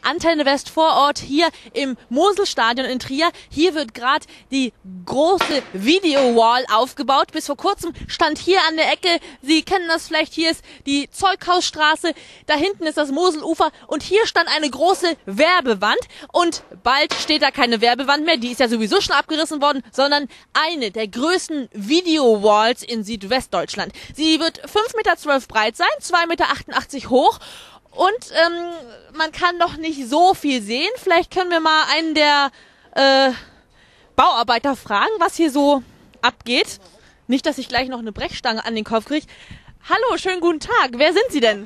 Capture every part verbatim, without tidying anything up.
Antenne West vor Ort hier im Moselstadion in Trier. Hier wird gerade die große Video-Wall aufgebaut. Bis vor kurzem stand hier an der Ecke, Sie kennen das vielleicht, hier ist die Zeughausstraße, da hinten ist das Moselufer und hier stand eine große Werbewand. Und bald steht da keine Werbewand mehr, die ist ja sowieso schon abgerissen worden, sondern eine der größten Video-Walls in Südwestdeutschland. Sie wird fünf Meter zwölf breit sein, zwei Meter achtundachtzig hoch. Und ähm, man kann noch nicht so viel sehen. Vielleicht können wir mal einen der äh, Bauarbeiter fragen, was hier so abgeht. Nicht, dass ich gleich noch eine Brechstange an den Kopf kriege. Hallo, schönen guten Tag. Wer sind Sie denn?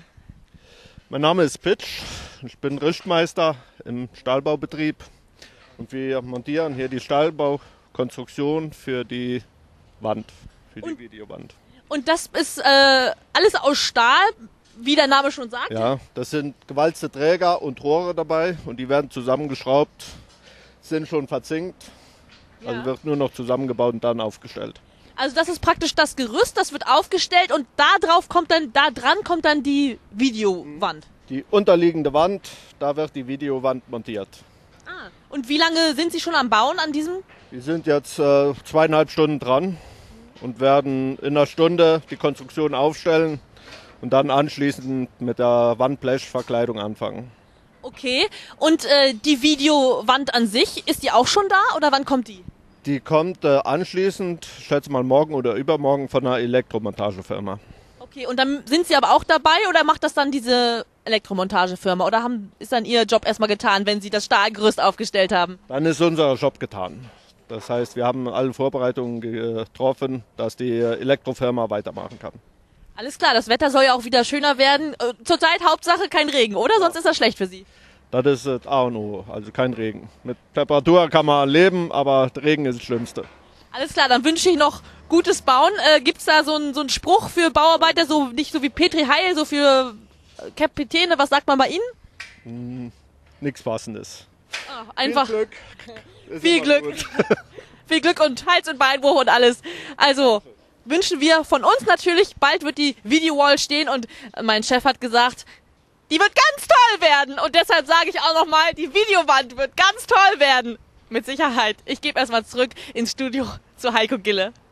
Mein Name ist Pitsch. Ich bin Richtmeister im Stahlbaubetrieb. Und wir montieren hier die Stahlbaukonstruktion für die Wand, für die und, Videowand. Und das ist äh, alles aus Stahl? Wie der Name schon sagt? Ja, das sind gewalzte Träger und Rohre dabei und die werden zusammengeschraubt, sind schon verzinkt, ja. Also wird nur noch zusammengebaut und dann aufgestellt. Also das ist praktisch das Gerüst, das wird aufgestellt und da drauf kommt dann, da dran kommt dann die Videowand. Die unterliegende Wand, da wird die Videowand montiert. Ah, und wie lange sind Sie schon am Bauen an diesem? Wir sind jetzt äh, zweieinhalb Stunden dran und werden in einer Stunde die Konstruktion aufstellen. Und dann anschließend mit der Wandblechverkleidung anfangen. Okay, und äh, die Videowand an sich, ist die auch schon da oder wann kommt die? Die kommt äh, anschließend, ich schätze mal morgen oder übermorgen, von einer Elektromontagefirma. Okay, und dann sind Sie aber auch dabei oder macht das dann diese Elektromontagefirma? Oder haben, ist dann Ihr Job erstmal getan, wenn Sie das Stahlgerüst aufgestellt haben? Dann ist unser Job getan. Das heißt, wir haben alle Vorbereitungen getroffen, dass die Elektrofirma weitermachen kann. Alles klar, das Wetter soll ja auch wieder schöner werden. Zurzeit Hauptsache kein Regen, oder? Sonst ist das schlecht für Sie. Das ist das A und O, also kein Regen. Mit Temperatur kann man leben, aber Regen ist das Schlimmste. Alles klar, dann wünsche ich noch gutes Bauen. Äh, Gibt es da so einen so einen Spruch für Bauarbeiter, so nicht so wie Petri Heil, so für Kapitäne? Was sagt man bei Ihnen? Hm, nichts Passendes. Ah, einfach viel Glück. Viel Glück. Viel Glück und Hals- und Beinbruch und alles. Also wünschen wir von uns natürlich, bald wird die Videowall stehen und mein Chef hat gesagt, die wird ganz toll werden und deshalb sage ich auch nochmal, die Videowand wird ganz toll werden. Mit Sicherheit. Ich gebe erstmal zurück ins Studio zu Heiko Gille.